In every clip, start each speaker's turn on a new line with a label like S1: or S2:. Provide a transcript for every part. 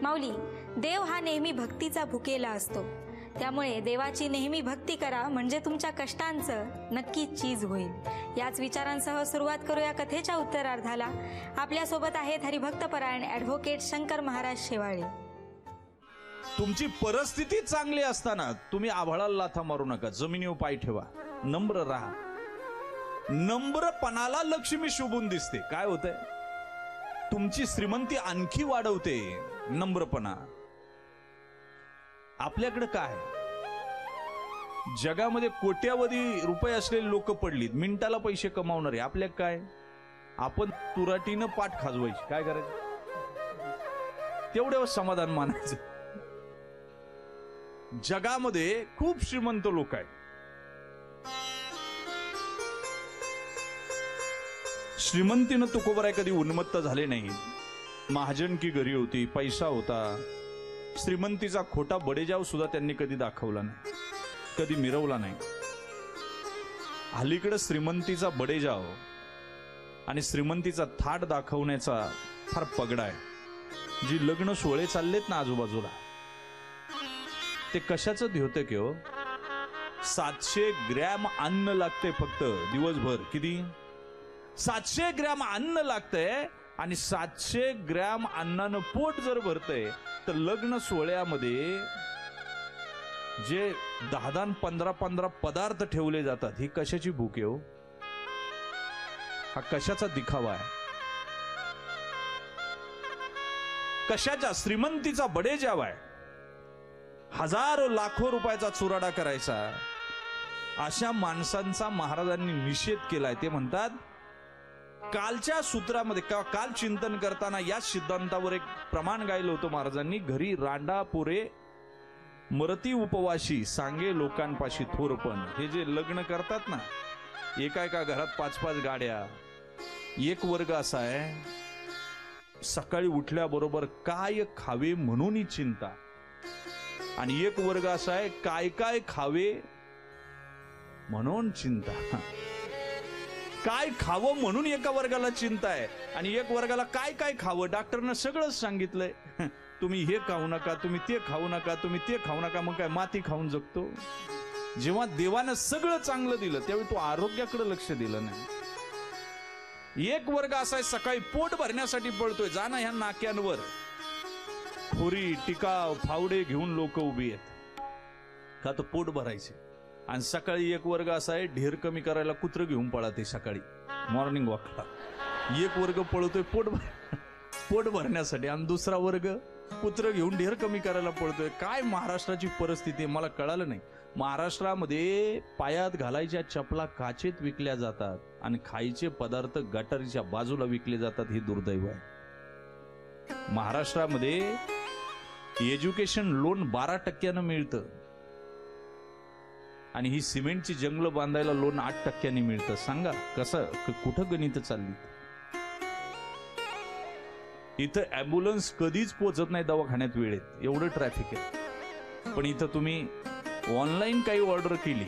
S1: माऊली, देव हा नेहमी भक्तीचा भुकेला असतो, त्यामुळे देवाची नेहमी भक्ती करा, म्हणजे तुमच्या कष्टांचं नक्कीच चीज होईल। याच विचारांसह सुरुवात करूया कथेच्या उत्तरार्धाला। आपल्यासोबत आहेत हरिभक्तपरायण ॲडव्होकेट शंकर महाराज शेवाळे।
S2: तुमची परिस्थिती चांगली असताना तुम्ही आभाळाला लाथा मारू नका, जमिनीवर पाय ठेवा, नम्र राहा। नम्रपणाला लक्ष्मी शोभून दिसते। काय होतंय, तुमची श्रीमंती आणखी वाढवते नम्रपणा। आपल्याकडे काय, जगामध्ये कोट्यावधी रुपये असलेले लोक पडलीत, मिनिटाला पैसे कमावणारे। आपल्या काय, आपण तुराटीनं पाठ खाजवायची, काय करायचं तेवढ्यावर समाधान मानायचं। जगामध्ये खूप श्रीमंत लोक आहेत, श्रीमंतीनं तुकोबराय कधी उन्मत्त झाले नाही। महाजनकी घरी होती, पैसा होता, श्रीमंतीचा खोटा बडेजाव सुद्धा त्यांनी कधी दाखवला नाही, कधी मिरवला नाही। अलीकडे श्रीमंतीचा बडेजाव आणि श्रीमंतीचा थाट दाखवण्याचा फार पगडा आहे। जी लग्न सोहळे चाललेत ना आजूबाजूला, ते कशाचं ध्योत की हो, 700 ग्रॅम अन्न लागते फक्त दिवसभर। किती? 700 ग्रॅम अन्न लागतंय, आणि 700 ग्रॅम अन्नानं पोट जर भरतंय तर लग्न सोहळ्यामध्ये जे 10 15 पदार्थ ठेवले जातात, ही कशाची भूक आहे हो? हा कशाचा दिखावा आहे? कशाच्या श्रीमंतीचा बडेजाव आहे? हजारो लाखो रुपयाचा चुराडा करायचा, अशा माणसांचा महाराजांनी निषेध केलाय। ते म्हणतात, कालच्या सूत्रामध्ये काल चिंतन करताना या सिद्धांतावर एक प्रमाण गायलं होतं महाराजांनी। घरी रांडा पोरे मरती उपवाशी, सांगे लोकांपाशी थोरपण। हे जे लग्न करतात ना, एका एका घरात 5-5 गाड्या, एक वर्ग असा आहे सकाळी उठल्याबरोबर काय खावे म्हणून चिंता, आणि एक वर्ग असा आहे काय काय खावे म्हणून चिंता। काय खावं म्हणून एका वर्गाला चिंता आहे, आणि एक वर्गाला काय काय खावं डॉक्टरनं सगळंच सांगितलंय। तुम्ही हे खाऊ नका, तुम्ही ते खाऊ नका, तुम्ही ते खाऊ नका, मग काय माती खाऊन जगतो? जेव्हा देवानं सगळं चांगलं दिलं त्यावेळी तो आरोग्याकडे लक्ष दिलं नाही। एक वर्ग असा आहे सकाळी पोट भरण्यासाठी पळतोय, जाणं ह्या नाक्यांवर खोरी टिकाव फावडे घेऊन लोक उभी आहेत, का तर पोट भरायचे। आणि सकाळी एक वर्ग असा आहे ढेर कमी करायला कुत्र घेऊन पळते सकाळी मॉर्निंग वॉकला। एक वर्ग पळतोय पोट भरण्यासाठी, आणि दुसरा वर्ग कुत्र घेऊन ढेर कमी करायला पळतोय। काय महाराष्ट्राची परिस्थिती आहे मला कळालं नाही। महाराष्ट्रामध्ये पायात घालायच्या चपला काचेत विकल्या जातात, आणि खायचे पदार्थ गटारीच्या बाजूला विकले जातात, हे दुर्दैव आहे। महाराष्ट्रामध्ये एज्युकेशन लोन 12% मिळतं, आणि ही सिमेंटची जंगल बांधायला लोन 8% मिळतं। सांगा कसं, कुठं गणित चालली? इथं ॲम्ब्युलन्स कधीच पोहोचत नाही दवाखान्यात वेळेत, एवढं ट्रॅफिक आहे। पण इथं तुम्ही ऑनलाईन काही ऑर्डर केली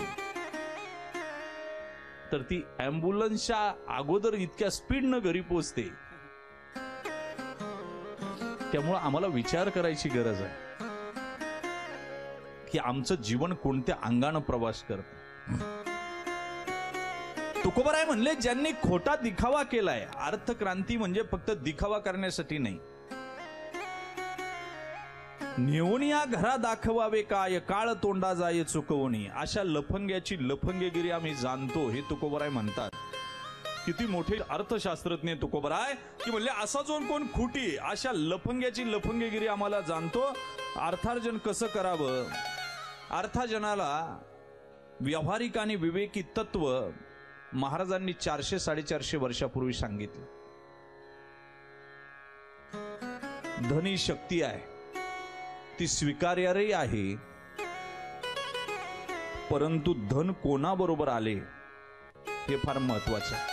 S2: तर ती ॲम्ब्युलन्सच्या अगोदर इतक्या स्पीडनं घरी पोहोचते। त्यामुळे आम्हाला विचार करायची गरज आहे की आमचं जीवन कोणत्या अंगानं प्रवास करतं। तुकोबराय म्हणले, ज्यांनी खोटा दिखावा केलाय, अर्थक्रांती म्हणजे फक्त दिखावा करण्यासाठी नाही। नेऊन या घरा दाखवावे काय, काळ तोंडा जाय चुकवणी, अशा लफंग्याची लफंगेगिरी आम्ही जाणतो, हे तुकोबराय म्हणतात। किती मोठे अर्थशास्त्रज्ञ तुकोबराय की म्हणले, असा जो कोण खुटी अशा लफंग्याची लफंगेगिरी आम्हाला जाणतो। अर्थार्जन कसं करावं, अर्थार्जनाला व्यावहारिक आणि विवेकी तत्व महाराजांनी 400-450 वर्षापूर्वी सांगितलं। धन ही शक्ती आहे, ती स्वीकार्यही आहे, परंतु धन कोणाबरोबर आले हे फार महत्वाचं आहे।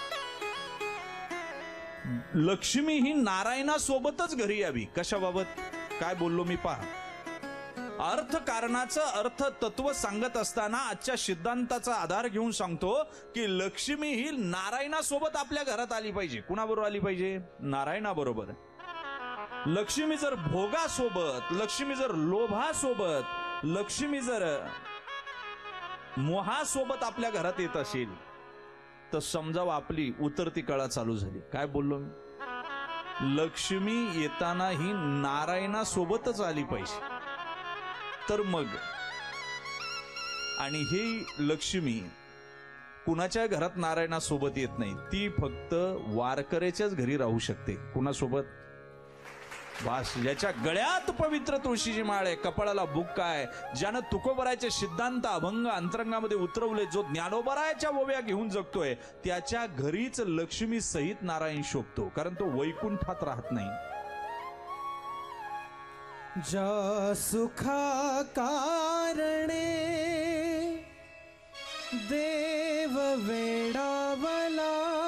S2: लक्ष्मी ही नारायणासोबतच घरी यावी। कशाबाबत काय बोललो मी पहा। अर्थकारणाचं अर्थ तत्व सांगत असताना आजच्या सिद्धांताचा आधार घेऊन सांगतो की लक्ष्मी ही नारायणासोबत आपल्या घरात आली पाहिजे। कुणाबरोबर आली पाहिजे? नारायणाबरोबर। लक्ष्मी जर भोगासोबत, लक्ष्मी जर लोभासोबत, लक्ष्मी जर मोहासोबत आपल्या घरात येत असेल तर समजावं आपली उतरती कळा चालू झाली. काय बोललो मी? लक्ष्मी येताना ही नारायणासोबतच आली पाहिजे तर मग. आणि ही लक्ष्मी कुणाच्या घरात नारायणासोबत येत नाही, ती फक्त वारकऱ्याच्याच घरी राहू शकते. कुणासोबत? बास, ज्याच्या गळ्यात पवित्र तुळशीची माळ आहे, कपाळाला बुक्का आहे, ज्यानं तुकोबरायचे सिद्धांत अभंग अंतरंगामध्ये उतरवले, जो ज्ञानोबरायच्या ओव्या घेऊन जगतोय, त्याच्या घरीच लक्ष्मी सहित नारायण शोभतो, कारण तो वैकुंठात राहत नाही.
S3: जा सुखा कारणे देव वेडावला,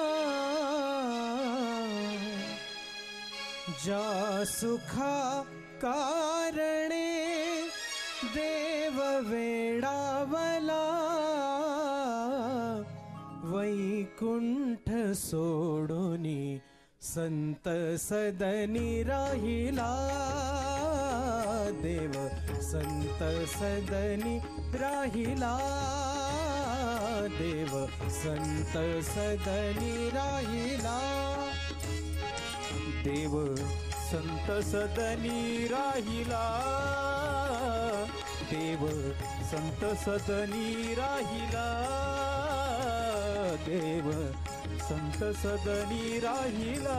S3: जा सुखा कारणे देव वेडावला, वैकुंठ सोडोनी संत सदनी राहिला, देव संत सदनी राहिला, देव संत सदनी राहिला, देव संत सदनी राहिला, देव संत सदनी राहिला, देव संत सदनी राहिला.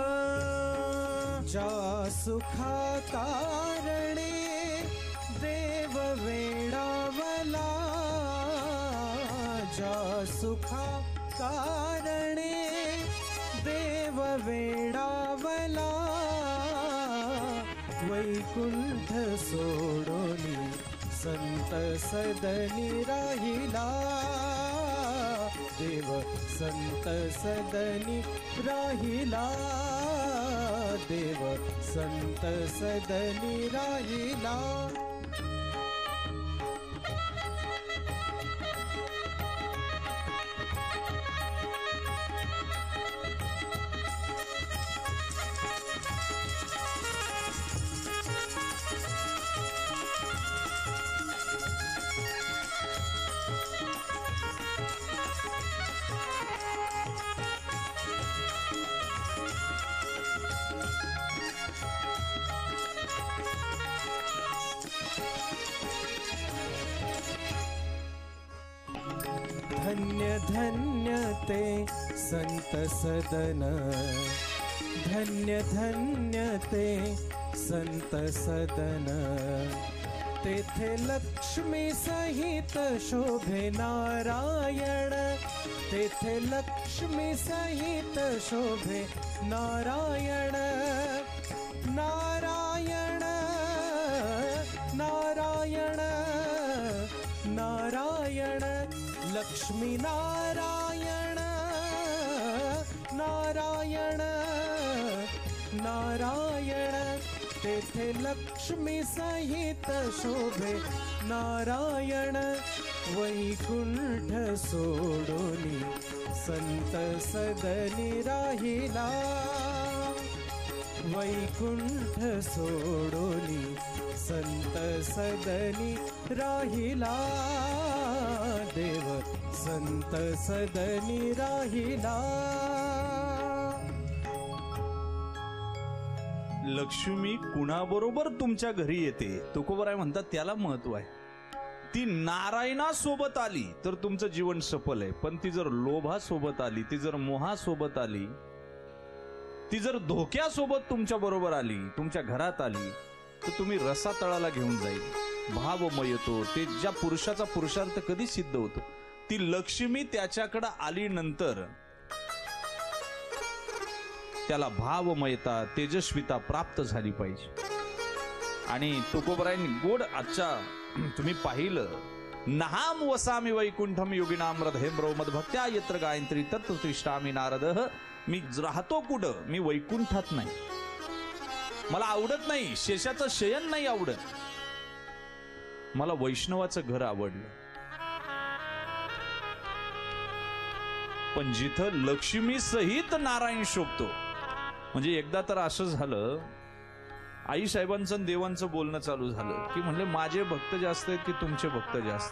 S3: जा सुखा कारणे देव वेडावला, जा सुखा कारणे देव वेडावला, वैकुंठ सोडोनी संत सदनी राहिला, देव संत सदनी राहिला, देव संत सदनी राहिला. धन्य धन्य ते संत सदन, धन्य धन्य ते संत सदन, तेथे लक्ष्मी सहित शोभे नारायण, तेथे लक्ष्मी सहित शोभे नारायण, नारायण नारायण नारायण, लक्ष्मी नारायण नारायण नारायण, तेथे लक्ष्मी सहित शोभे नारायण, वैकुंठ सोडोनी संत सदनी राहिला, वैकुंठ सोडोनी संत सदनी राहिला, देव संत सदनी राहिला.
S2: लक्ष्मी कुणाबरोबर तुमच्या घरी येते, तुकोबराय म्हणतात त्याला महत्व आहे. ती नारायणासोबत आली तर तुमचं जीवन सफल आहे, पण ती जर लोभासोबत आली, ती जर मोहासोबत आली, ती जर धोक्यासोबत तुमच्या बरोबर आली, तुमच्या घरात आली, तर तुम्ही रसातळाला घेऊन जाईल. भावमय येतो, ते ज्या पुरुषाचा पुरुषार्थ कधी सिद्ध होतो, ती लक्ष्मी त्याच्याकडे आली नंतर त्याला भावमयता, तेजस्विता प्राप्त झाली पाहिजे. आणि तुकोबरायांनी गोड आजच्या तुम्ही पाहिलं, नहाम वसामी वैकुंठम योगिनाम रथेम्रो मदभक्त्या यत्र गायत्री तत्र तिष्ठामि नारदः. मी राहतो कुठं? मी वैकुंठात नाही. मला आवडत नाही शेषाचं शयन, नाही आवडत. मला वैष्णवाचं घर आवडलं. पण जिथं लक्ष्मी सहित नारायण शोभतो, म्हणजे एकदा तर असं झालं, आई साहेबांचं आणि देवांचं बोलणं चालू झालं की म्हणले माझे भक्त जास्त आहेत की तुमचे भक्त जास्त?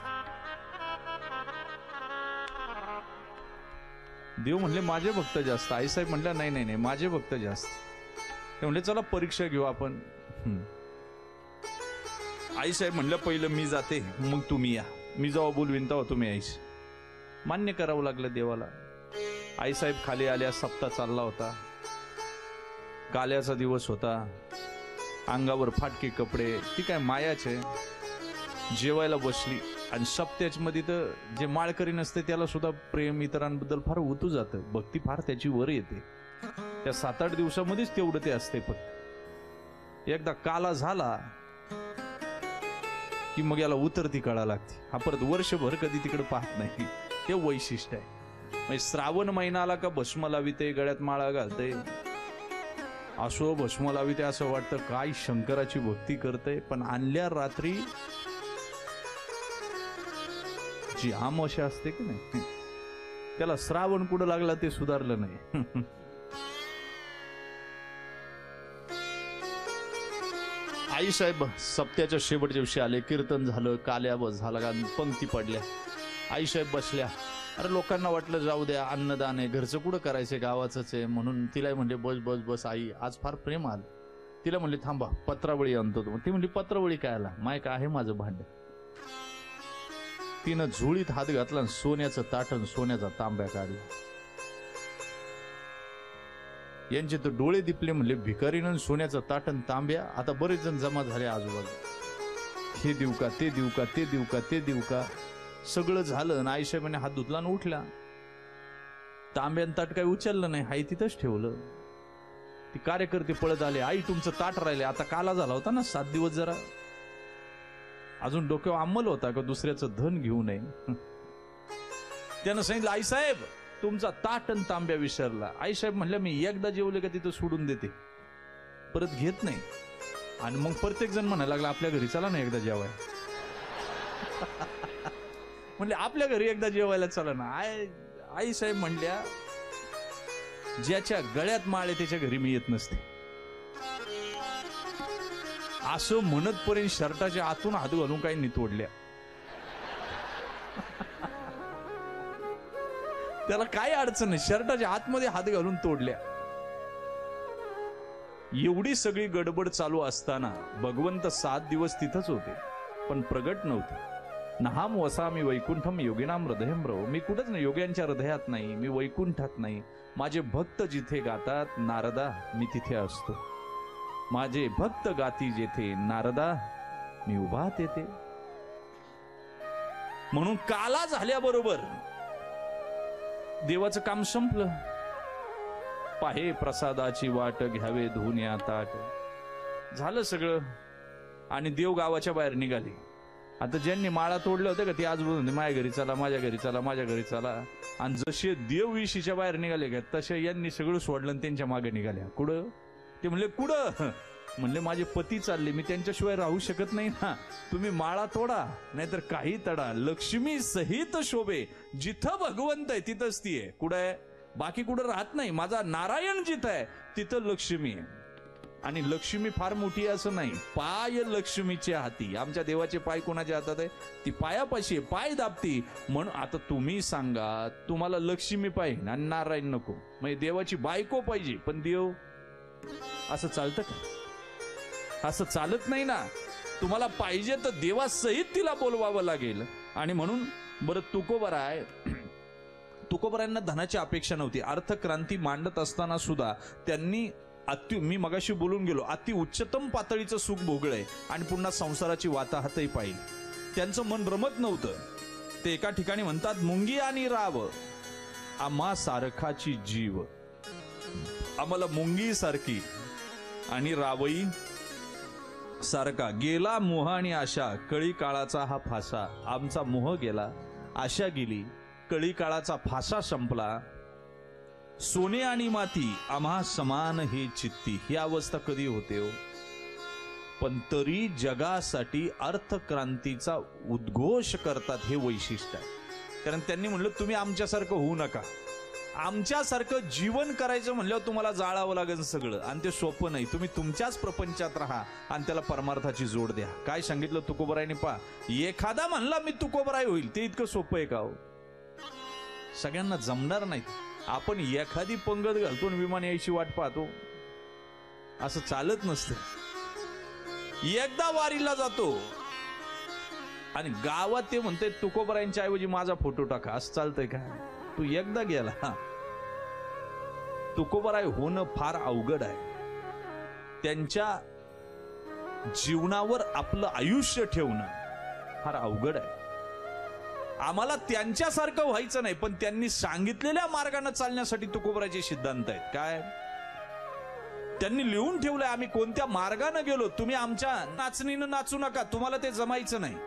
S2: देव म्हणले माझे भक्त जास्त. आई साहेब म्हणल्या नाही नाही नाही माझे भक्त जास्त. ते म्हणले चला परीक्षा घेऊ आपण. आई साहेब म्हणलं पहिलं मी जाते मग तुम्ही या. मी जेव्हा बोलवीन तेव्हा तुम्ही यायचे. मान्य करावं लागलं देवाला. आई साहेब खाली आल्या. सप्ताह चालला होता. काल्याचा दिवस होता. अंगावर फाटके कपडे. ती काय मायाचे. जेवायला बसली आणि सप्त्याच मध्ये तर जे माळकरी नसते त्याला सुद्धा प्रेम इतरांबद्दल फार उतू जातं. भक्ती फार त्याची वर येते. त्या 7-8 दिवसामध्येच तेवढं ते असते. फक्त एकदा काला झाला की मग याला उतरती कळा लागते. हा परत वर्षभर कधी तिकडे पाहत नाही. ते वैशिष्ट्य आहे. म्हणजे श्रावण महिना आला का भस्म लाविते, गळ्यात माळा घालते. असो भस्म लाविते असं वाटतं काय शंकराची भक्ती करते. पण आणल्या रात्री जी अमावस्या असते की नाही त्याला श्रावण कुठं लागला ते सुधारलं नाही. आई साहेब सप्त्याच्या शेवटच्या दिवशी आले. कीर्तन झालं. काल्या बस झाला. पंक्ती पडल्या. आई साहेब बसल्या. अरे लोकांना वाटलं जाऊ द्या अन्नदान आहे घरचं कुठं करायचंय गावाच आहे म्हणून तिला म्हणले बस बस बस आई आज फार प्रेम आलं. तिला म्हणले थांबा पत्रावळी आणतो. ती म्हणली पत्रावळी काय आला माय काय आहे माझं भांड. तिनं झुळीत हात घातला आणि सोन्याचं ताटण सोन्याचा तांब्या काढला. यांचे तर डोळे दिपले. म्हणले भिकारीनं सोन्याचं ताटण तांब्या. आता बरेच जण जमा झाले आजूबाजू. हे देऊ का ते देऊ का ते देऊ का ते देऊ का. सगळं झालं आणि आईसाहेबांनी हात धुतला आणि उठला. तांब्यान ताट काही उचललं नाही. आई तिथंच ठेवलं. ती कार्यकर्ते पळत आले. आई तुमचं ताट राहिले. आता काला झाला होता ना 7 दिवस जरा अजून डोक्यावर अंमल होता का दुसऱ्याचं धन घेऊ नये. त्यानं सांगितलं आई साहेब तुमचा ताट आणि तांब्या विसरला. आई साहेब म्हणल्या मी एकदा जेवले का तिथं सोडून देते परत घेत नाही. आणि मग प्रत्येक जण म्हणायला लागला आपल्या घरी चला ना एकदा जेवाय. म्हणले आपल्या घरी एकदा जेवायला चला ना. आई साहेब म्हणल्या ज्याच्या गळ्यात माळ आहे त्याच्या घरी मी येत नसते. असं म्हणत पर्यंत शर्टाच्या आतून हात घालून काही नितोडल्या. त्याला काय अडचण नाही. शर्टाच्या आतमध्ये हात घालून तोडल्या. एवढी सगळी गडबड चालू असताना भगवंत 7 दिवस तिथंच होते पण प्रगट नव्हते. नहाम वसामी वैकुंठम योगिनाम हृदयम रव. मी कुठंच नाही. योग्यांच्या हृदयात नाही. मी वैकुंठात नाही. माझे भक्त जिथे गातात नारदा मी तिथे असतो. माझे भक्त गाती जेथे नारदा मी उभा तेथे. म्हणून काला झाल्याबरोबर देवाचं काम संपलं. पाहे प्रसादाची वाट घ्यावे धुऊन या ताट. झालं सगळं आणि देव गावाच्या बाहेर निघाले. आता ज्यांनी माळा तोडल्या होत्या का ते आज बोलून माझ्या घरी चला माझ्या घरी चला माझ्या घरी चला. आणि जसे देव विशीच्या बाहेर निघाले का तसे यांनी सगळं सोडलं आणि त्यांच्या मागे निघाल्या. कुठं ते म्हणले कुठं. म्हणले माझे पती चालले मी त्यांच्याशिवाय राहू शकत नाही ना. तुम्ही माळा तोडा नाहीतर काही तडा. लक्ष्मी सहित शोभे. जिथं भगवंत आहे तिथंच ती आहे. कुठं आहे बाकी कुठं राहत नाही. माझा नारायण जिथं आहे तिथं लक्ष्मी आहे. आणि लक्ष्मी फार मोठी असं नाही. पाय लक्ष्मीच्या हाती. आमच्या देवाचे पाय कोणाच्या हातात आहे ती पायापाशी पाय दाबती. म्हणून आता तुम्ही सांगा तुम्हाला लक्ष्मी पाहिजे आणि नारायण नको. म्हणजे देवाची बायको पाहिजे पण देव असं चालतं का. असं चालत नाही ना. तुम्हाला पाहिजे तर देवासहित तिला बोलवावं लागेल. आणि म्हणून बरं तुकोबराय तुकोबरायांना धनाची अपेक्षा नव्हती. अर्थक्रांती मांडत असताना सुद्धा त्यांनी मी मगाशी बोलून गेलो अति उच्चतम पातळीचं सुख भोगलंय आणि पुन्हा संसाराची वाताहतही पाहिली. त्यांचं मन रमत नव्हतं. ते एका ठिकाणी म्हणतात मुंगी आणि राव आम्हा सारखाची जीव. आम्हाला मुंगी सारखी आणि रावई सारखा. गेला मोह आणि आशा कळी काळाचा हा फासा. आमचा मोह गेला आशा गेली कळी काळाचा फासा संपला. सोने आणि माती आम्हा समान हे चित्ती. ही अवस्था कधी होते हो. पण तरी जगासाठी अर्थक्रांतीचा उद्घोष करतात हे वैशिष्ट्य आहे. कारण त्यांनी म्हणलं तुम्ही आमच्यासारखं होऊ नका. आमच्यासारखं जीवन करायचं म्हणल्यावर तुम्हाला जाळावं लागेल सगळं, आणि ते सोपं नाही. तुम्ही तुमच्याच प्रपंचात राहा आणि त्याला परमार्थाची जोड द्या. काय सांगितलं तुकोबरायने पहा, एखादा म्हणला मी तुकोबराय होईल, ते इतकं सोपं आहे का हो? सगळ्यांना जमणार नाही. आपण एखादी पंगत घालतो आणि विमान यायची वाट पाहतो, असं चालत नसतं. एकदा वारीला जातो आणि गावात ते म्हणते तुकोबरायांच्या ऐवजी माझा फोटो टाका, असं चालतंय का? तू एकदा गेला. तुकोबराय होणं फार अवघड आहे. त्यांच्या जीवनावर आपलं आयुष्य ठेवणं फार अवघड आहे. आम्हाला त्यांच्यासारखं व्हायचं नाही, पण त्यांनी सांगितलेल्या मार्गाने चालण्यासाठी तुकोबरायचे सिद्धांत आहेत. काय त्यांनी लिहून ठेवलंय, आम्ही कोणत्या मार्गाने गेलो. तुम्ही आमच्या नाचणीनं नाचू नका, तुम्हाला ते जमायचं नाही.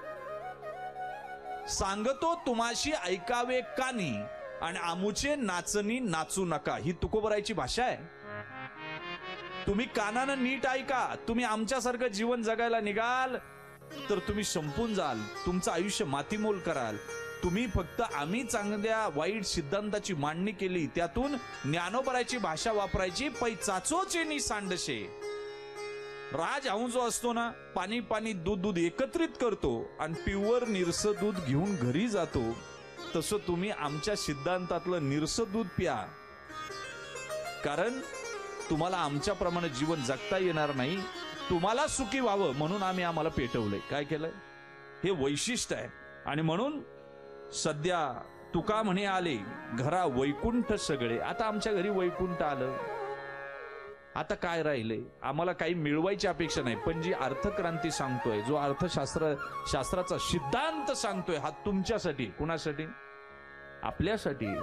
S2: सांगतो तुम्हाशी ऐकावे कानी आणि आमुचे नाचणी नाचू नका, ही तुकोबरायची भाषा आहे. तुम्ही कानानं नीट ऐका. तुम्ही आमच्यासारखं जीवन जगायला निघाल तर तुम्ही संपून जाल, तुमचं आयुष्य मातीमोल कराल. तुम्ही फक्त आम्ही चांगल्या वाईट सिद्धांताची मांडणी केली, त्यातून ज्ञानोबरायची भाषा वापरायची. पै चाचोचे नि सांडशे. राजहंस जो असतो ना, पाणी पाणी दूध दूध एकत्रित करतो आणि प्युअर निरस दूध घेऊन घरी जातो, तसं तुम्ही आमच्या सिद्धांतातलं निरस दूध प्या. कारण तुम्हाला आमच्याप्रमाणे जीवन जगता येणार नाही. तुम्हाला सुखी व्हावं म्हणून आम्हाला पेटवलंय. काय केलंय? हे वैशिष्ट्य आहे. आणि म्हणून सध्या तुका म्हणे आले घरा वैकुंठ सगळे. आता आमच्या घरी वैकुंठ आलं, आता काय राहिले? आम्हाला काही मिळवायची अपेक्षा नाही, पण जी अर्थक्रांती सांगतोय, जो शास्त्राचा सिद्धांत सांगतोय, हा तुमच्यासाठी. कुणासाठी? आपल्यासाठी.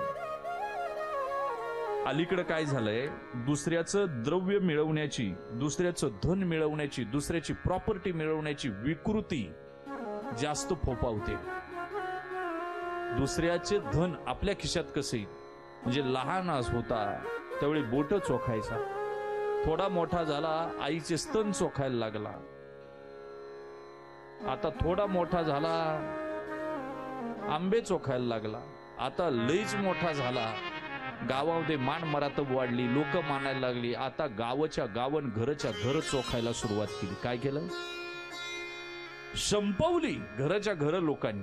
S2: अलीकडे काय झालंय, दुसऱ्याचं द्रव्य मिळवण्याची, दुसऱ्याचं धन मिळवण्याची, दुसऱ्याची प्रॉपर्टी मिळवण्याची विकृती जास्त फोपावते. दुसऱ्याचे धन आपल्या खिशात कसं येईल? म्हणजे लहान होता त्यावेळी बोट चोखायचा, थोडा मोठा झाला आईचे स्तन चोखायला लागला, आता थोडा मोठा झाला आंबे चोखायला लागला, आता लईच मोठा झाला गावामध्ये मान मरातब वाढली, लोक मानायला लागली, आता गावाच्या गावन घरच्या घर चोखायला सुरुवात केली. काय केलं? संपवली घराच्या घर लोकांनी.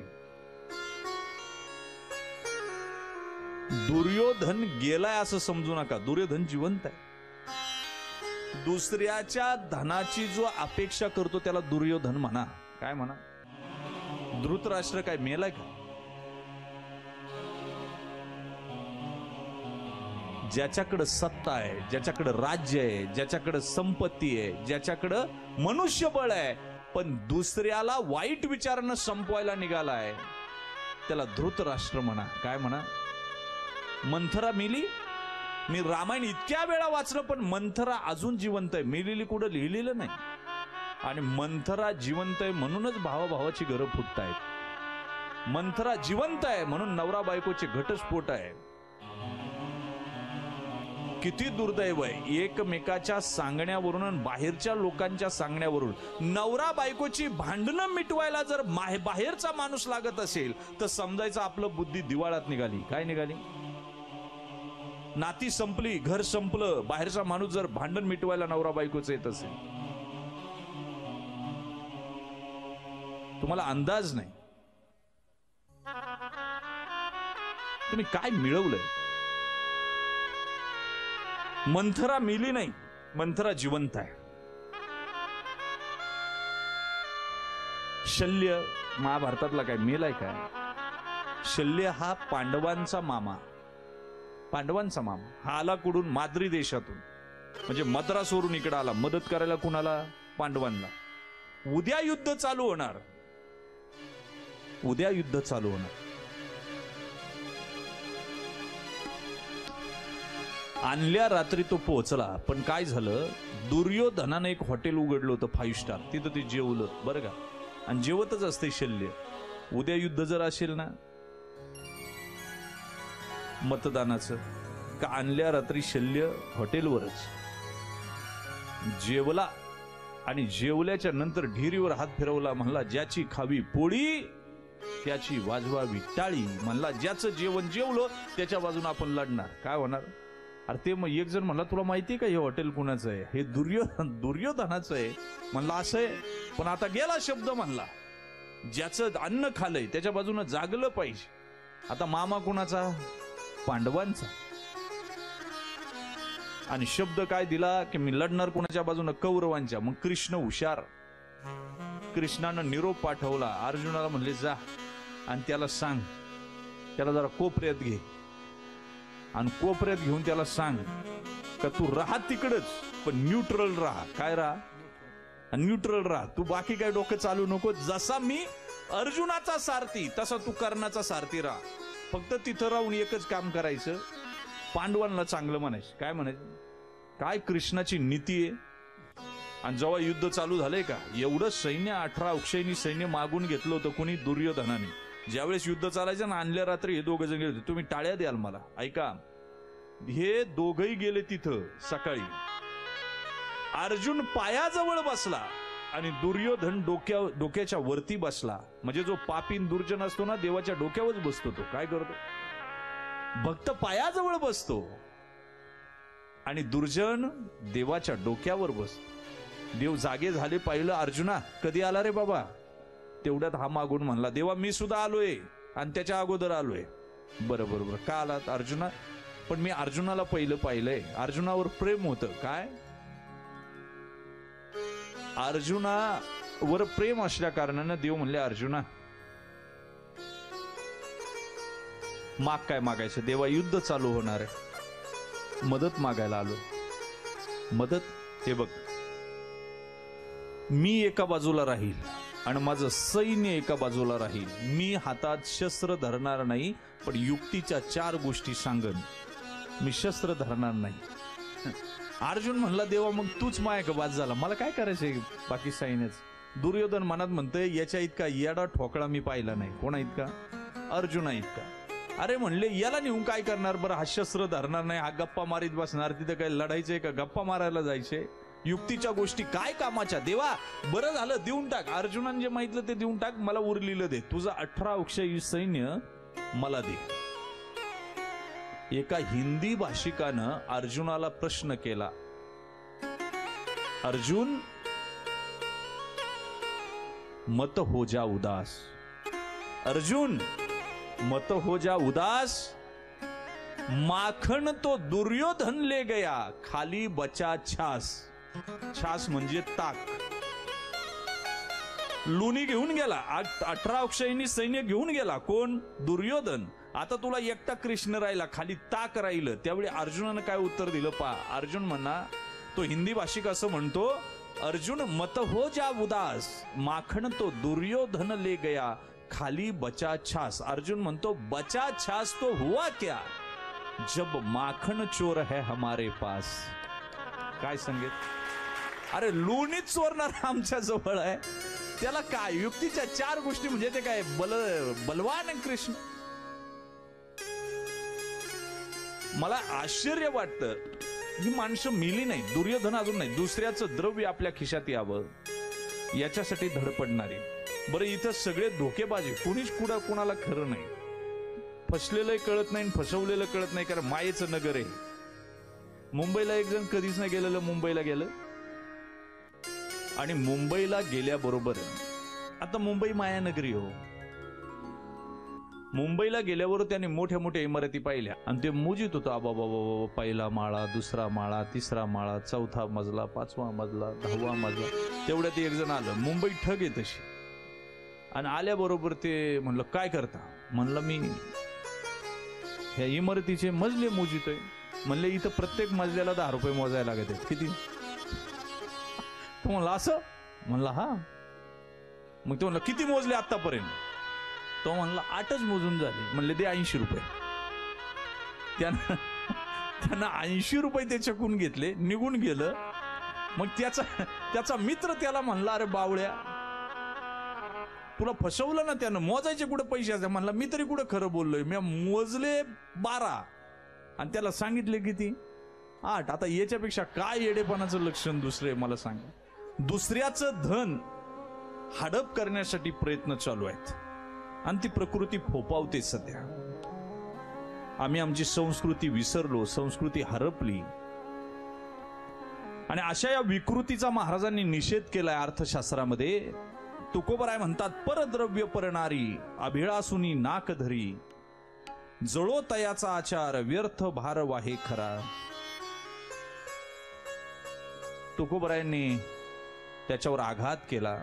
S2: दुर्योधन गेलाय असं समजू नका, दुर्योधन जिवंत आहे. दुसऱ्याच्या धनाची जो अपेक्षा करतो त्याला दुर्योधन म्हणा. काय म्हणा? धृतराष्ट्र काय मेलाय का? ज्याच्याकडे सत्ता आहे, ज्याच्याकडे राज्य आहे, ज्याच्याकडे संपत्ती आहे, ज्याच्याकडे मनुष्यबळ आहे, पण दुसऱ्याला वाईट विचारानं संपवायला निघालाय, त्याला धृतराष्ट्र म्हणा. काय म्हणा? मंथरा मेली. मी रामायण इतक्या वेळा वाचलं, पण मंथरा अजून जिवंत आहे. मेलेली कुठं लिहिलेलं नाही. आणि मंथरा जिवंत आहे म्हणूनच भावाभावाची घरं फुटतायत. मंथरा जिवंत आहे म्हणून नवरा बायकोचे घटस्फोट आहे. किती दुर्दैव आहे. एकमेकाच्या सांगण्यावरून आणि बाहेरच्या लोकांच्या सांगण्यावरून नवरा बायकोची भांडणं मिटवायला जर बाहेरचा माणूस लागत असेल तर समजायचं आपलं बुद्धी दिवाळात निघाली. काय निघाली? नाती संपली, घर संपलं. बाहेरचा माणूस जर भांडण मिटवायला नवरा बायकोच येत असेल, तुम्हाला अंदाज नाही तुम्ही काय मिळवलंय. मंथरा मेली नाही, मंथरा जिवंत आहे. शल्य महाभारतातला काय मेलाय काय? शल्य हा पांडवांचा मामा. पांडवांचा मामा हा आला कुठून? माद्री देशातून, म्हणजे मद्रासवरून इकडे आला मदत करायला. कुणाला? पांडवांना. उद्या युद्ध चालू होणार, उद्या युद्ध चालू होणार. आणल्या रात्री तो पोहोचला, पण काय झालं, दुर्योधनानं एक हॉटेल उघडलं होतं 5 स्टार, तिथं ते जेवलं बरं का. आणि जेवतच असते शल्य. उद्या युद्ध जर असेल ना मतदानाचं, का आणल्या रात्री शल्य हॉटेलवरच जेवला आणि जेवल्याच्या नंतर ढिरीवर हात फिरवला, म्हणला ज्याची खावी पोळी त्याची वाजवावी टाळी. म्हणला ज्याचं जेवण जेवलो त्याच्या बाजूने आपण लढणार. काय होणार? अरे ते मग एक जण म्हणला तुला माहितीये का हे हॉटेल कुणाचं आहे? हे दुर्योधनाचं आहे. म्हणला असं आहे. पण आता गेला शब्द. म्हणला ज्याचं अन्न खालंय त्याच्या बाजूने जागलं पाहिजे. आता मामा कुणाचा? पांडवांचा. आणि शब्द काय दिला की मी लढणार कुणाच्या बाजूने? कौरवांच्या. मग कृष्ण हुशार. कृष्णानं निरोप पाठवला. अर्जुनाला म्हणले जा आणि त्याला सांग, त्याला जरा कोपऱ्यात घे आणि कोपऱ्यात घेऊन त्याला सांग का तू राहा तिकडच पण न्यूट्रल राहा. काय राहा? न्यूट्रल राहा. तू बाकी काय डोकं चालू नको. जसा मी अर्जुनाचा सारथी तसा तू कर्णाचा सारथी राहा. फक्त तिथं राहून एकच काम करायचं, पांडवांना चांगलं म्हणायचं. काय म्हणायचं? काय कृष्णाची नीती आहे. आणि जेव्हा युद्ध चालू झालंय का, एवढं सैन्य 18 अक्षयनी सैन्य मागून घेतलं होतं कोणी? दुर्योधनाने. ज्यावेळेस युद्ध चालायचं ना, आणल्या रात्री हे दोघं जण गेले होते. तुम्ही टाळ्या द्याल मला. ऐका, हे दोघही गेले तिथं सकाळी. अर्जुन पायाजवळ बसला आणि दुर्योधन डोक्याच्या वरती बसला. म्हणजे जो पापीन दुर्जन असतो ना, देवाच्या डोक्यावर बसतो. तो काय करतो? भक्त पायाजवळ बसतो आणि दुर्जन देवाच्या डोक्यावर बसतो. देव जागे झाले. पाहिलं, अर्जुना कधी आला रे बाबा? तेवढ्यात हा मागून म्हणला, देवा मी सुद्धा आलोय आणि त्याच्या अगोदर आलोय. बरं बरोबर. का आलात अर्जुना? पण मी अर्जुनाला पहिलं पाहिलंय. अर्जुनावर प्रेम होतं. काय? अर्जुनावर प्रेम असल्या कारणानं देव म्हणले, अर्जुना माग. काय मागायचं? देवा युद्ध चालू होणार आहे, मदत मागायला आलो. मदत? हे बघ, मी एका बाजूला राहील आणि माझं सैन्य एका बाजूला राहील. मी हातात शस्त्र धरणार नाही, पण युक्तीच्या 4 गोष्टी सांगन. मी शस्त्र धरणार नाही. अर्जुन म्हणला, देवा मग तूच माय का? बाद झाला. मला काय करायचंय बाकी सैन्यच? दुर्योधन मनात म्हणतोय, याच्या इतका येडा ठोकळा मी पाहिला नाही. कोणा इतका? अर्जुना इतका. अरे म्हणले, याला नेऊन काय करणार बरं? हा शस्त्र धरणार नाही, हा गप्पा मारीत बसणार. तिथे काय लढायचंय का? गप्पा मारायला जायचंय? युक्तीच्या गोष्टी काय कामाच्या? देवा बरं झालं देऊन टाक. अर्जुनाने जे माहितलं ते देऊन टाक. मला उरलेलं दे. तुझं 18 अक्षयी सैन्य मला दे. एका हिंदी भाषिकानं अर्जुनाला प्रश्न केला, अर्जुन मत हो जा उदास. अर्जुन मत हो जा उदास. माखन तो दुर्योधन ले गया, खाली बचा छास. छास म्हणजे ताक. लोणी घेऊन गेला. 18 अक्षयनी सैन्य घेऊन गेला. कोण? दुर्योधन. आता तुला एकटा कृष्ण राहिला, खाली ताक राहिलं. त्यावेळी अर्जुनानं काय उत्तर दिलं पा. अर्जुन म्हणा, तो हिंदी भाषिक असं म्हणतो, अर्जुन मत हो जा उदास, माखन तो दुर्योधन ले गया, खाली बचा छास. अर्जुन म्हणतो, बचा छास तो हुआ क्या जब माखन चोर है हमारे पास. काय सांगेल? अरे लोणीच चोरणार आमच्या जवळ आहे, त्याला काय? युक्तीच्या 4 गोष्टी म्हणजे ते काय बलवान कृष्ण. मला आश्चर्य वाटतं, ही माणसं मिली नाही. दुर्योधन अजून नाही. दुसऱ्याचं द्रव्य आपल्या खिशात यावं याच्यासाठी धडपडणारी. बरं, इथं सगळे धोकेबाजी. कुणीच कुणाला खरं नाही. फसलेलं कळत नाही, फसवलेलं कळत नाही. कारण मायेचं नगर आहे. मुंबईला एक जण कधीच नाही गेलेलं मुंबईला गेलं आणि मुंबईला गेल्याबरोबर, आता मुंबई मायानगरी हो, मुंबईला गेल्यावर त्याने मोठ्या मोठ्या इमारती पाहिल्या आणि ते मोजित होतं. आबा बाबा, पहिला माळा, दुसरा माळा, तिसरा माळा, 4था मजला, 5वा मजला, 10वा मजला. तेवढ्यात एक जण आलं. मुंबई ठग आहे तशी. आणि आल्याबरोबर ते म्हणलं, काय करता? म्हणलं, मी ह्या इमारतीचे मजले मोजितोय. म्हणले, इथं प्रत्येक मजल्याला 10 रुपये मोजायला लागत आहेत. किती? तो म्हणला, असं? म्हणला, हा. मग तो म्हणला, किती मोजले आतापर्यंत? तो म्हणला, 8च मोजून झाले. म्हणले, दे 80 रुपये. त्यानं 80 रुपये त्याच्याकडून घेतले, निघून गेलं. मग त्याचा मित्र त्याला म्हणला, अरे बावळ्या, तुला फसवलं ना त्यानं. मोजायचे कुठे पैसे असते? म्हणला, मी तरी कुठं खरं बोललोय? मी मोजले 12 आणि त्याला सांगितले किती? 8. आता याच्यापेक्षा काय येडेपणाचं लक्षण दुसरे मला सांगा. दुसऱ्याचं धन हडप करण्यासाठी प्रयत्न चालू आहेत आणि ती प्रकृती फोपावते सध्या. आम्ही आमची संस्कृती विसरलो, संस्कृती हरपली. आणि अशा या विकृतीचा महाराजांनी निषेध केलाय अर्थशास्त्रामध्ये. तुकोबराय म्हणतात, परद्रव्य परणारी अभिळासुनी नाक धरी, जळो तयाचा आचार व्यर्थ भार वाहे खरा. तुकोबरायांनी त्याच्यावर आघात केला.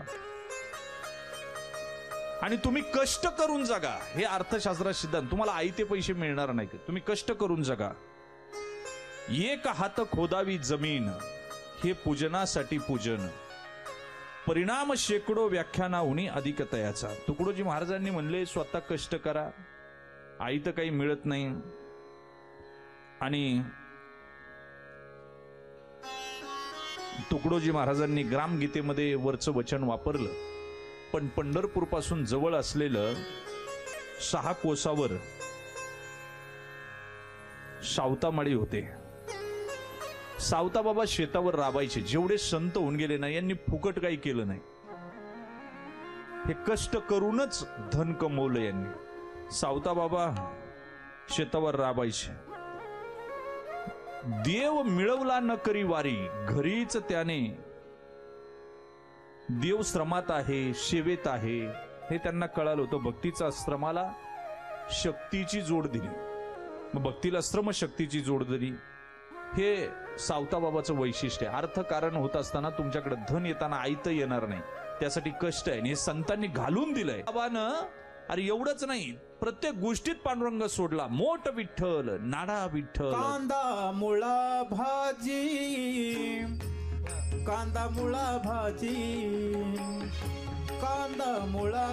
S2: आणि तुम्ही कष्ट करून जगा, हे अर्थशास्त्रात सिद्धांत. तुम्हाला आयते पैसे मिळणार नाही, तुम्ही कष्ट करून जगा. एक हात खोदावी जमीन, हे पूजनासाठी पूजन. परिणाम शेकडो व्याख्यानाहुनी अधिक तयाचा. तुकडोजी महाराजांनी म्हणले, स्वतः कष्ट करा, आई तर काही मिळत नाही. आणि तुकडोजी महाराजांनी ग्रामगीतेमध्ये वरचं वचन वापरलं. पण पंढरपूर पासून जवळ असलेलं 6 कोसावर सावतामाळी होते. सावता बाबा शेतावर राबायचे. जेवढे संत होऊन गेले ना, यांनी फुकट काही केलं नाही. हे कष्ट करूनच धन कमवलं यांनी. सावता बाबा शेतावर राबायचे. देव मिळवला न करी वारी, घरीच त्याने देव श्रमात आहे, सेवेत आहे, हे त्यांना कळालं होतं. भक्तीचा श्रमाला शक्तीची जोड दिली, मग भक्तीला श्रम शक्तीची जोड दिली. हे सावता बाबाचं वैशिष्ट्य आहे. अर्थकारण होत असताना तुमच्याकडे धन येताना आयतं येणार नाही, त्यासाठी कष्ट आहे. हे संतांनी घालून दिलंय. बाबानं अरे एवढंच नाही, प्रत्येक गोष्टीत पांडुरंग सोडला. मोठ विठ्ठल, नाडा विठ्ठल.
S3: कांदा मुळा भाजी, कांदा मुळा भाजी, कांदा मुळा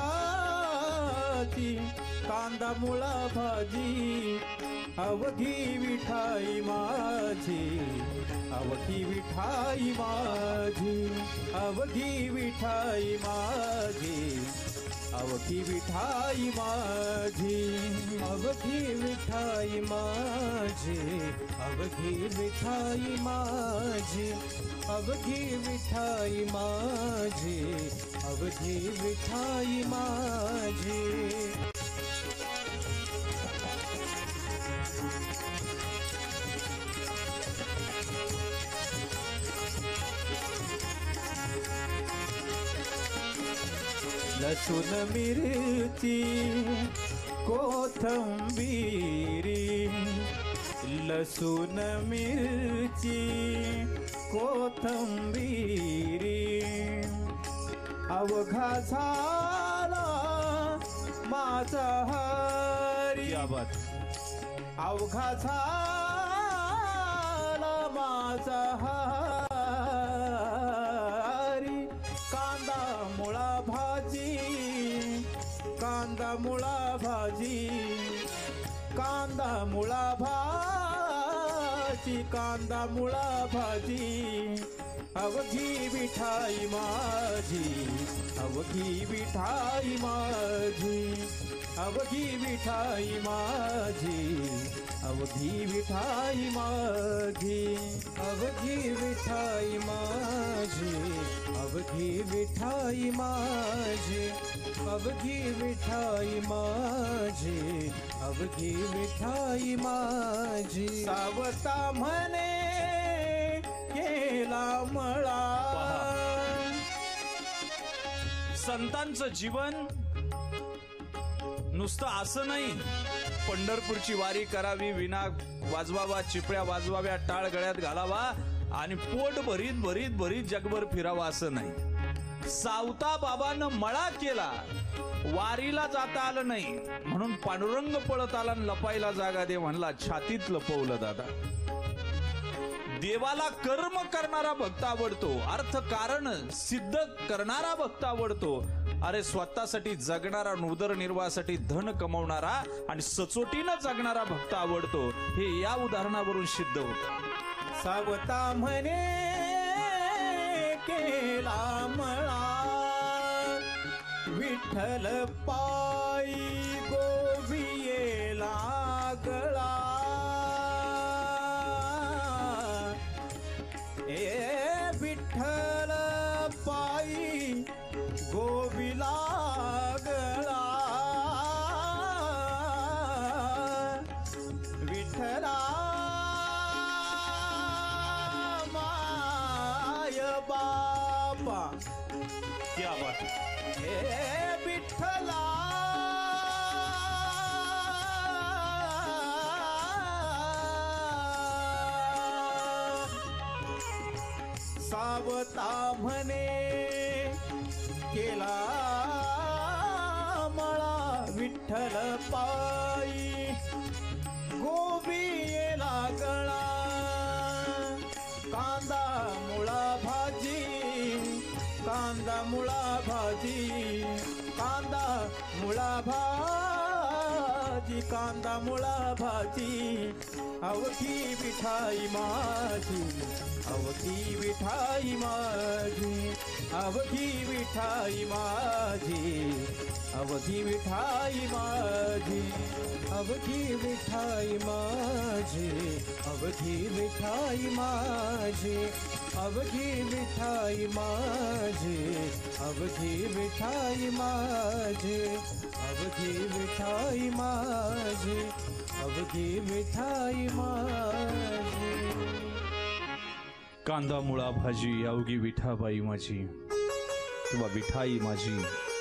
S3: भाजी, कांदा मुळा भाजी. अवघी विठाई माझी, अवघी विठाई माझी, अवघी विठाई माझी, अवघी विठाई माझी, अवघी विठाई माझी, अवघी विठाई माझी, अवघी विठाई माझी, अवघी विठाई माझी. लसूण मिरची कोथंबीरी, लसूण मिरची कोथंबीरी. अवघा झाला माझा हरी, अवघा झाला माझा हरी. कांदा मुळा भाजी, कांदा मुळा भाजी, कांदा मुळा भाजी, कांदा मुळा भाजी. अवघी विठाई माझी, अवघी विठाई माझी, अवघी विठाई माझी, अवघी विठाई माझी, अवघी विठाई माझी, अवघी विठाई माझी, अवघी विठाई माझी, अवघी विठाई माझी. सावता म्हणे केला मळा.
S2: संतांचं जीवन नुसतं असं नाही, पंढरपूरची वारी करावी, विना वाजवावा, चिपळ्या वाजवाव्या, टाळ गळ्यात घालावा आणि पोट भरीत भरीत भरीत जगभर फिरावा असं नाही. सावता बाबानं मळा केला, वारीला जाता आलं नाही म्हणून पांडुरंग पळत आला, लपायला जागा दे म्हणला, छातीत लपवलं दादा. देवाला कर्म करणारा भक्त आवडतो, अर्थ कारण सिद्ध करणारा भक्त आवडतो. अरे स्वतःसाठी जगणारा, उदरनिर्वाहासाठी धन कमवणारा आणि सचोटीनं जगणारा भक्त आवडतो. हे या उदाहरणावरून सिद्ध होतं.
S3: सावता म्हणे केला मळा, विठ्ठल पायी गोवियेला गळा. विठ्ठल पायी गोविला गळा. हे विठ्ठला सावता म्हणे केला मळा विठ्ठल पायी गोबी लागला कांदा मुळा भाजी कांदा मुळा भाजी कांदा मुळा भाजी कांदा मुळा भाजी अवघी विठाई माझी अवघी विठाई माझी अवघी विठाई माझी अवघी विठाई माझी अवघी विठाई माझी अवघी विठाई माझी अवघी विठाई माझी अवघी विठाई माझी अवघी विठाई माझी अवघी विठाई माझी
S2: कांदा मुळा भाजी अवघी विठाबाई माझी किंवा विठाई माझी.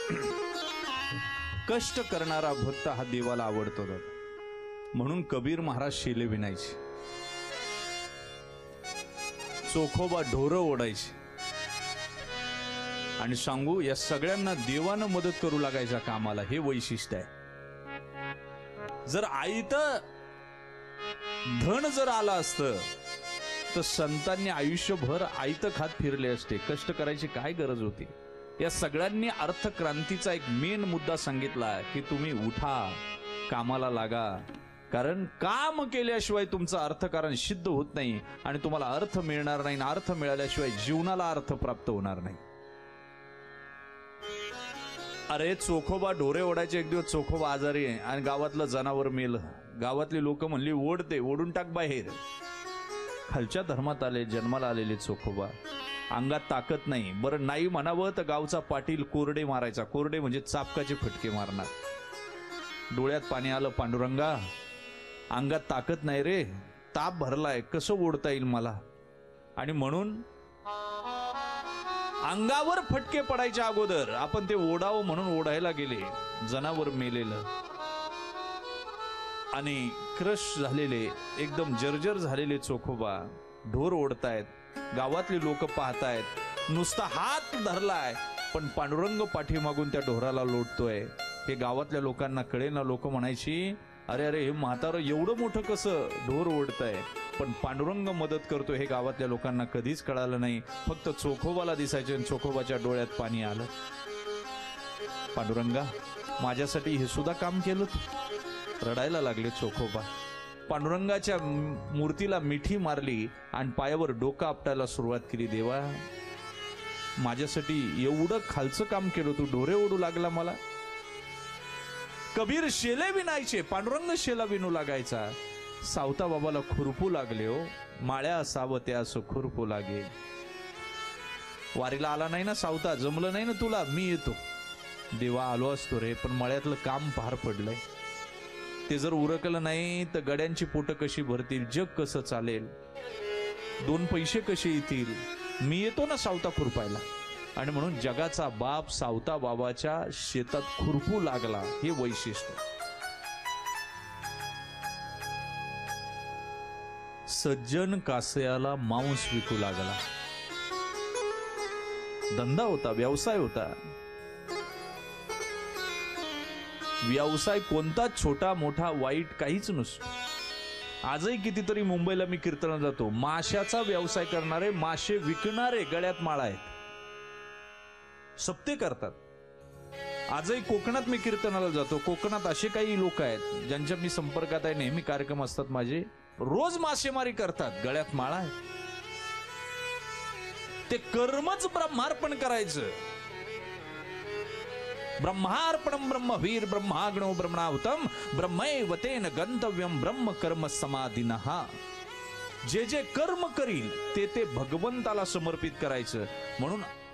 S2: कष्ट करणारा भक्त हा देवाला आवडतो. म्हणून कबीर महाराज शेले विणायचे, चोखोबा ढोरं ओढायचे आणि सांगू या सगळ्यांना देवानं मदत करू लागायच्या कामाला. हे वैशिष्ट्य आहे. जर आईत धन जर आलं असतं तर संतांनी आयुष्यभर आयत खात फिरले असते. कष्ट करायची काय गरज होती. या सगळ्यांनी अर्थक्रांतीचा एक मेन मुद्दा सांगितला की तुम्ही उठा, कामाला लागा. कारण काम केल्याशिवाय तुमचं अर्थकारण सिद्ध होत नाही आणि तुम्हाला अर्थ मिळणार नाही. अर्थ मिळाल्याशिवाय जीवनाला अर्थ प्राप्त होणार नाही. अरे चोखोबा ढोरे ओढायचे. एक दिवस चोखोबा आजारी आहे आणि गावातलं जनावर मेलं. गावातली लोक म्हणली ओढते, ओढून टाक बाहेर. खालच्या धर्मात आले, जन्माला आलेले चोखोबा, अंगात ताकद नाही. बरं नाही म्हणावं तर गावचा पाटील कोरडे मारायचा. कोरडे म्हणजे चापकाचे फटके मारणार. डोळ्यात पाणी आलं. पांडुरंगा, अंगात ताकद नाही रे, ताप भरलाय, कसं ओढता येईल मला. आणि म्हणून अंगावर फटके पडायच्या अगोदर आपण ते ओढावं म्हणून ओढायला गेले. जनावर मेलेलं आणि क्रश झालेले, एकदम जर्जर झालेले चोखोबा ढोर ओढतायत. गावातले लोक पाहतायत. नुसता हात धरलाय पण पांडुरंग पाठीमागून त्या ढोराला लोटतोय. हे गावातल्या लोकांना कळेना. लोक म्हणायची, अरे अरे हे म्हातारं एवढं मोठं कसं ढोर ओढतंय. पण पांडुरंग मदत करतो हे गावातल्या लोकांना कधीच कळालं नाही. फक्त चोखोबाला दिसायचे आणि चोखोबाच्या डोळ्यात पाणी आलं. पांडुरंगा, माझ्यासाठी हे सुद्धा काम केलं. रडायला लागले चोखोबा. पांडुरंगाच्या मूर्तीला मिठी मारली आणि पायावर डोकं आपटायला सुरुवात केली. देवा, माझ्यासाठी एवढं खालचं काम केलं, तू ढोरे ओढू लागला मला. कबीर शेले विणायचे, पांडुरंग शेला विणू लागायचा. सावता बाबाला खुरपू लागले. हो माळ्या सावत्या असं खुरपू लागे. वारीला आला नाही ना सावता, जमलं नाही ना तुला, मी येतो. देवा, आलो असतो रे, पण मळ्यातलं काम पार पडलंय. ते जर उरकलं नाही तर गड्यांची पोटं कशी भरतील, जग कसं चालेल, दोन पैसे कसे येतील. मी येतो ना सावता खुरपायला. आणि म्हणून जगाचा बाप सावता बाबाच्या शेतात खुरपू लागला. हे वैशिष्ट्य. सज्जन कासयाला मांस विकू लागला. धंदा होता, व्यवसाय होता. व्यवसाय कोणताच छोटा मोठा वाईट काहीच नसतो. आजही कितीतरी मुंबईला मी कीर्तनाला जातो, माशाचा व्यवसाय करणारे, मासे विकणारे गळ्यात माळा आहेत, सप्ते करतात. आजही कोकणात मी कीर्तनाला जातो, कोकणात असे काही लोक आहेत ज्यांच्या मी संपर्कात आहे, नेहमी कार्यक्रम असतात माझे, रोज मासेमारी करतात, गळ्यात माळा आहे. ते कर्मच ब्रह्मार्पण करायचं. ब्रह्मार्पणम ब्रह्मवीर ब्रह्माग्नो ब्रह्मणाहुतम ब्रह्मैव तेन गंतव्यम ब्रह्म कर्म समाधिनः. जे जे कर्म करील ते ते भगवंताला समर्पित करायचं. म्हणून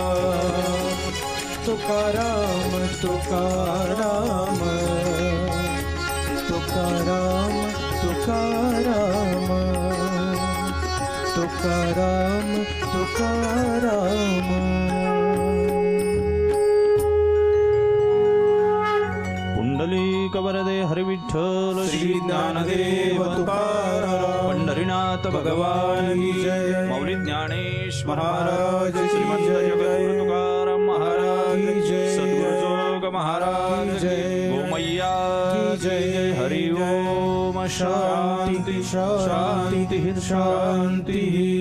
S3: तुकाराम तुकाराम तुकाराम तुकाराम तुकाराम तुकाराम
S2: पुंडलिक वरदे हरि विठ्ठल
S3: श्री ज्ञानदेव तुकाराम
S2: पंढरीनाथ भगवान की
S3: जय.
S2: मौली ज्ञानेश
S3: महाराज की
S2: श्रीमंत
S3: जय.
S2: जगद्गुरु तुकाराम महाराज
S3: की जय.
S2: सद्गुरु जोग महाराज
S3: की जय.
S2: गोमैया
S3: की जय.
S2: हरि ओम शांति
S3: शांति शांति शांति